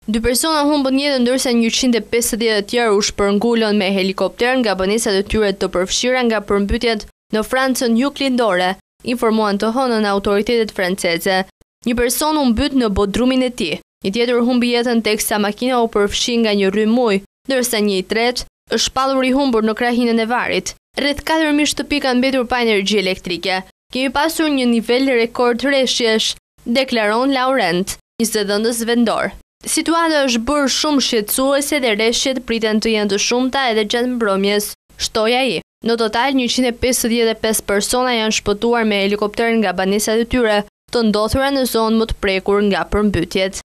2 persona humbën jetën ndërsa 150 të tjerë u shpërngulën me helikopter nga banesat e tyre të përfshira nga Permbytjet në Francën juglindore, informuan të hënën autoritetet franceze. Një person u mbyt në bodrumin e tij, një tjetër humbi jetën teksa makina u përfshi nga një rrymë uji, ndërsa një i tretë është shpallur i humbur në krahinën e varit. Rreth 4000 shtëpi kanë mbetur pa energji elektrike. Kemi pasur një nivel rekord rreshjesh, deklaron Laurent, një zëdhënës vendor. Situata është bërë shumë shqetësuese dhe rreshjet priten të jenë të shumta edhe gjatë mbrëmjes, shtoi ai. Në total 155 persona janë shpëtuar me helikopter nga banesat e tyre, të ndodhura në zonë më të prekur nga Permbytjet.